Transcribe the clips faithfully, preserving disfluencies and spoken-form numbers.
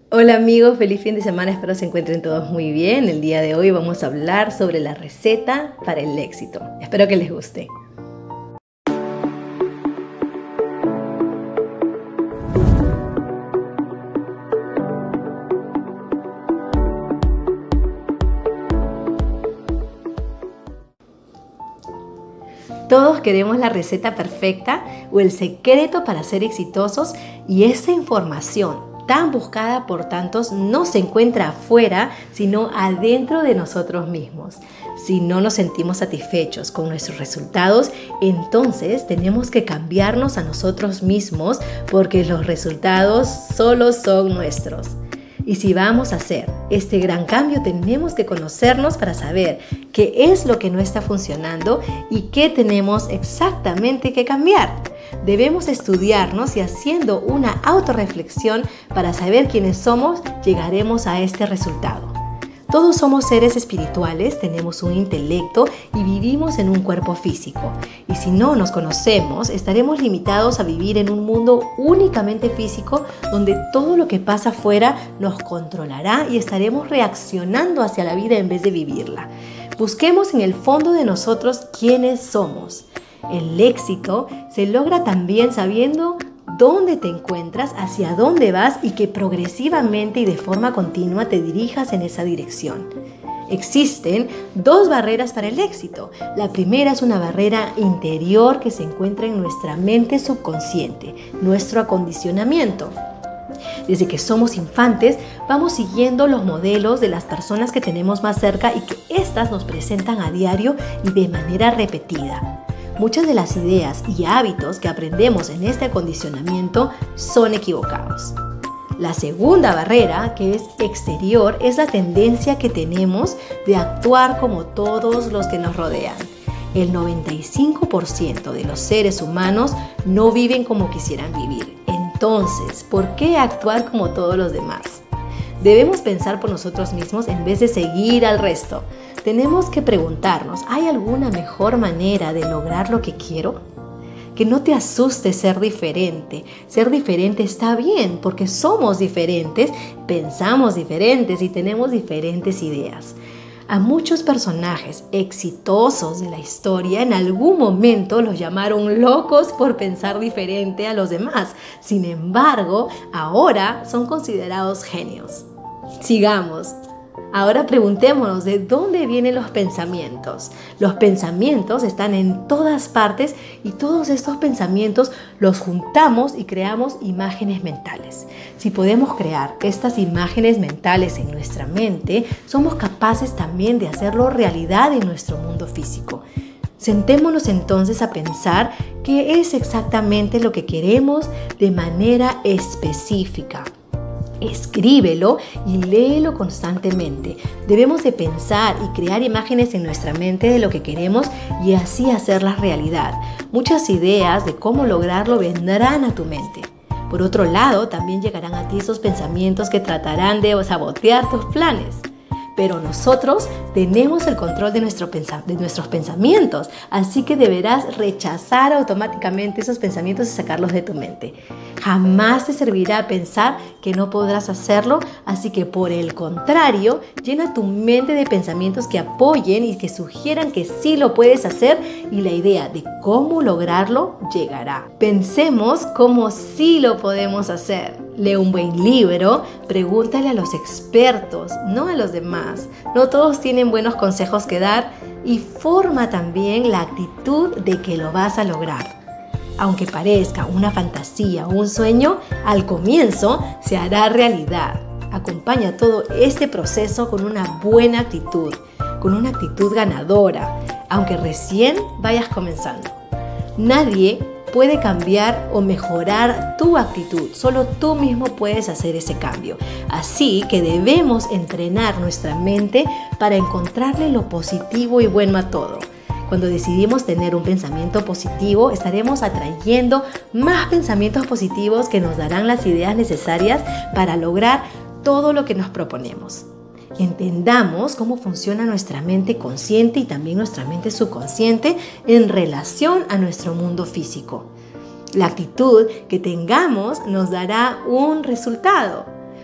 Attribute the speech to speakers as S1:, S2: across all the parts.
S1: Hola amigos, feliz fin de semana, espero se encuentren todos muy bien. El día de hoy vamos a hablar sobre la receta para el éxito. Espero que les guste. Todos queremos la receta perfecta o el secreto para ser exitosos, y esa información tan buscada por tantos no se encuentra afuera, sino adentro de nosotros mismos. Si no nos sentimos satisfechos con nuestros resultados, entonces tenemos que cambiarnos a nosotros mismos, porque los resultados solo son nuestros. Y si vamos a hacer este gran cambio, tenemos que conocernos para saber qué es lo que no está funcionando y qué tenemos exactamente que cambiar. Debemos estudiarnos, y haciendo una autorreflexión para saber quiénes somos, llegaremos a este resultado. Todos somos seres espirituales, tenemos un intelecto y vivimos en un cuerpo físico. Y si no nos conocemos, estaremos limitados a vivir en un mundo únicamente físico, donde todo lo que pasa afuera nos controlará y estaremos reaccionando hacia la vida en vez de vivirla. Busquemos en el fondo de nosotros quiénes somos. El éxito se logra también sabiendo dónde te encuentras, hacia dónde vas, y que progresivamente y de forma continua te dirijas en esa dirección. Existen dos barreras para el éxito. La primera es una barrera interior que se encuentra en nuestra mente subconsciente, nuestro acondicionamiento. Desde que somos infantes, vamos siguiendo los modelos de las personas que tenemos más cerca y que éstas nos presentan a diario y de manera repetida. Muchas de las ideas y hábitos que aprendemos en este acondicionamiento son equivocados. La segunda barrera, que es exterior, es la tendencia que tenemos de actuar como todos los que nos rodean. El noventa y cinco por ciento de los seres humanos no viven como quisieran vivir. Entonces, ¿por qué actuar como todos los demás? Debemos pensar por nosotros mismos en vez de seguir al resto. Tenemos que preguntarnos, ¿hay alguna mejor manera de lograr lo que quiero? Que no te asuste ser diferente. Ser diferente está bien, porque somos diferentes, pensamos diferentes y tenemos diferentes ideas. A muchos personajes exitosos de la historia en algún momento los llamaron locos por pensar diferente a los demás. Sin embargo, ahora son considerados genios. Sigamos. Ahora preguntémonos de dónde vienen los pensamientos. Los pensamientos están en todas partes, y todos estos pensamientos los juntamos y creamos imágenes mentales. Si podemos crear estas imágenes mentales en nuestra mente, somos capaces también de hacerlo realidad en nuestro mundo físico. Sentémonos entonces a pensar qué es exactamente lo que queremos de manera específica. Escríbelo y léelo constantemente. Debemos de pensar y crear imágenes en nuestra mente de lo que queremos, y así hacerlas realidad. Muchas ideas de cómo lograrlo vendrán a tu mente. Por otro lado, también llegarán a ti esos pensamientos que tratarán de sabotear tus planes. Pero nosotros tenemos el control de, nuestro pensa- de nuestros pensamientos, así que deberás rechazar automáticamente esos pensamientos y sacarlos de tu mente. Jamás te servirá pensar que no podrás hacerlo, así que por el contrario, llena tu mente de pensamientos que apoyen y que sugieran que sí lo puedes hacer, y la idea de cómo lograrlo llegará. Pensemos cómo sí lo podemos hacer. Lee un buen libro, pregúntale a los expertos, no a los demás. No todos tienen buenos consejos que dar, y forma también la actitud de que lo vas a lograr. Aunque parezca una fantasía o un sueño, al comienzo se hará realidad. Acompaña todo este proceso con una buena actitud, con una actitud ganadora, aunque recién vayas comenzando. Nadie puede cambiar o mejorar tu actitud, solo tú mismo puedes hacer ese cambio. Así que debemos entrenar nuestra mente para encontrarle lo positivo y bueno a todo. Cuando decidimos tener un pensamiento positivo, estaremos atrayendo más pensamientos positivos que nos darán las ideas necesarias para lograr todo lo que nos proponemos. Entendamos cómo funciona nuestra mente consciente y también nuestra mente subconsciente en relación a nuestro mundo físico. La actitud que tengamos nos dará un resultado.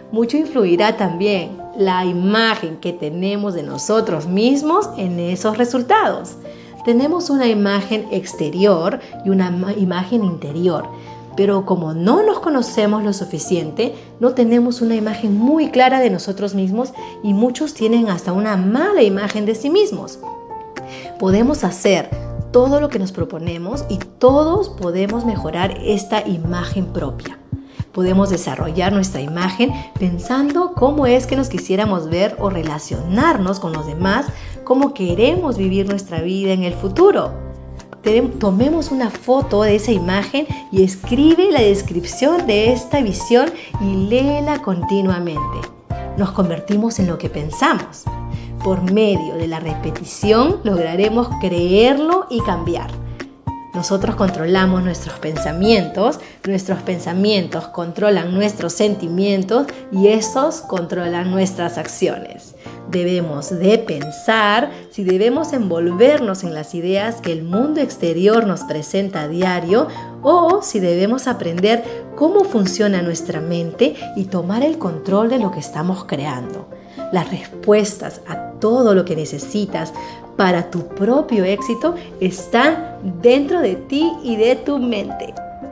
S1: mucho influirá también la imagen que tenemos de nosotros mismos en esos resultados. Tenemos una imagen exterior y una imagen interior, pero como no nos conocemos lo suficiente, no tenemos una imagen muy clara de nosotros mismos y muchos tienen hasta una mala imagen de sí mismos. Podemos hacer todo lo que nos proponemos y todos podemos mejorar esta imagen propia. Podemos desarrollar nuestra imagen pensando cómo es que nos quisiéramos ver o relacionarnos con los demás, cómo queremos vivir nuestra vida en el futuro. Tomemos una foto de esa imagen y escribe la descripción de esta visión y léela continuamente. Nos convertimos en lo que pensamos. Por medio de la repetición lograremos creerlo y cambiar. Nosotros controlamos nuestros pensamientos, nuestros pensamientos controlan nuestros sentimientos y estos controlan nuestras acciones. Debemos de pensar si debemos envolvernos en las ideas que el mundo exterior nos presenta a diario o si debemos aprender cómo funciona nuestra mente y tomar el control de lo que estamos creando. Las respuestas a todo lo que necesitas para tu propio éxito están dentro de ti y de tu mente.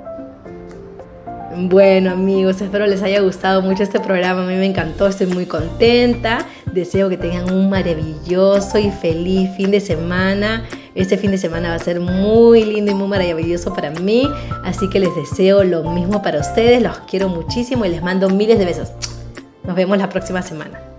S1: Bueno amigos, espero les haya gustado mucho este programa. A mí me encantó, estoy muy contenta. Deseo que tengan un maravilloso y feliz fin de semana. Este fin de semana va a ser muy lindo y muy maravilloso para mí. Así que les deseo lo mismo para ustedes. Los quiero muchísimo y les mando miles de besos. Nos vemos la próxima semana.